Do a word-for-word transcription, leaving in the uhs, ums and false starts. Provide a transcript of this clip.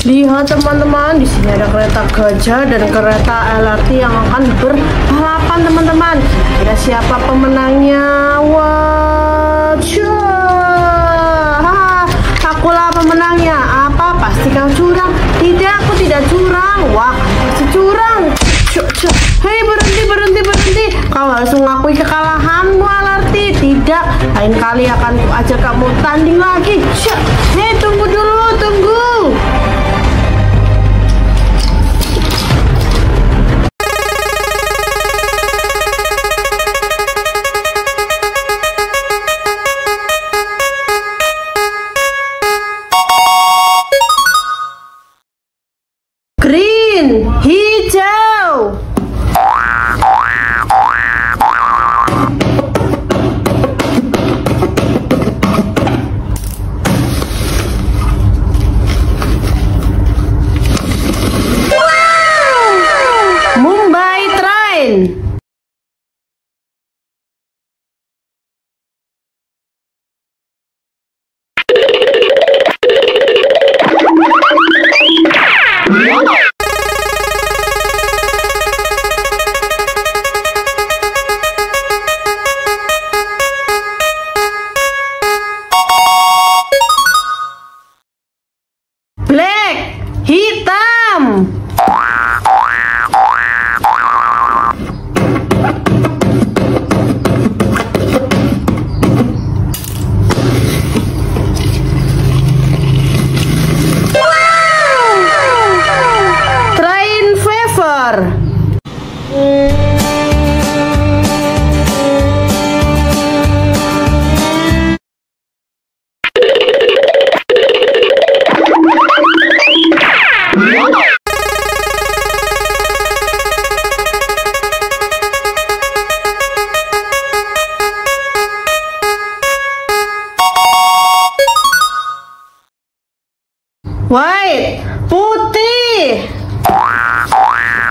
Lihat teman-teman, di sini ada kereta gajah dan kereta L R T yang akan berbalapan teman-teman. Kira siapa pemenangnya? Wah, akulah pemenangnya. Apa? Pasti kau curang? Tidak, aku tidak curang. Wah, pasti curang. Hei, berhenti, berhenti, berhenti. Kau harus mengakui kekalahanmu, L R T. Tidak, lain kali akan ku ajak kamu tanding lagi. Hei, tunggu dulu, tunggu. Green, hijau. Mumbai Train. Black, hitam. Train fever. White, putih.